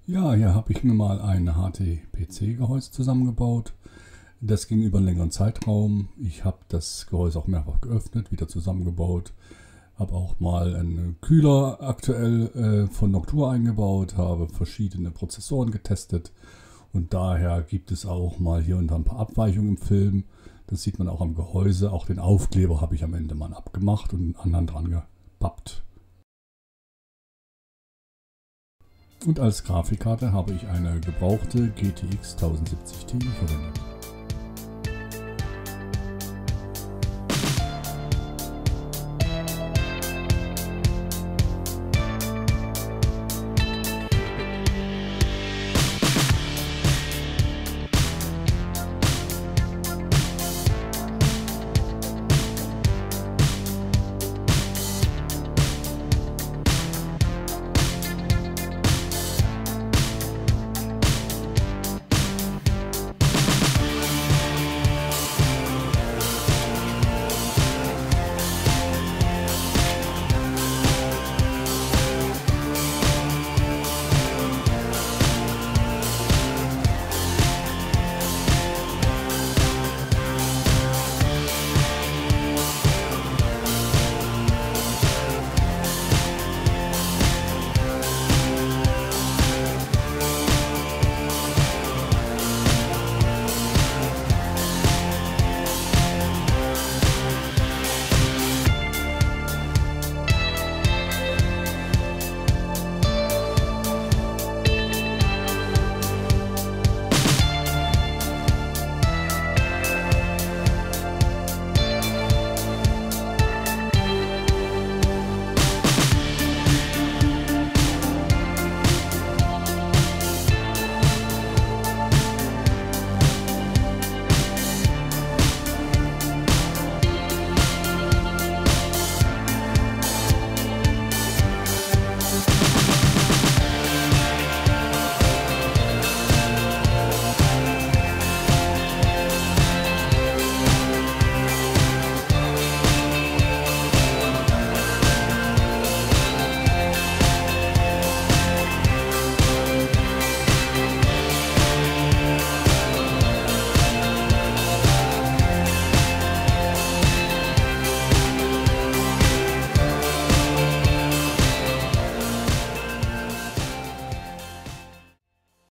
Ja, hier habe ich mir mal ein HT-PC-Gehäuse zusammengebaut. Das ging über einen längeren Zeitraum. Ich habe das Gehäuse auch mehrfach geöffnet, wieder zusammengebaut. Habe auch mal einen Kühler aktuell von Noctua eingebaut, habe verschiedene Prozessoren getestet. Und daher gibt es auch mal hier und da ein paar Abweichungen im Film. Das sieht man auch am Gehäuse. Auch den Aufkleber habe ich am Ende mal abgemacht und einen anderen dran gepappt. Und als Grafikkarte habe ich eine gebrauchte GTX 1070 Ti verwendet.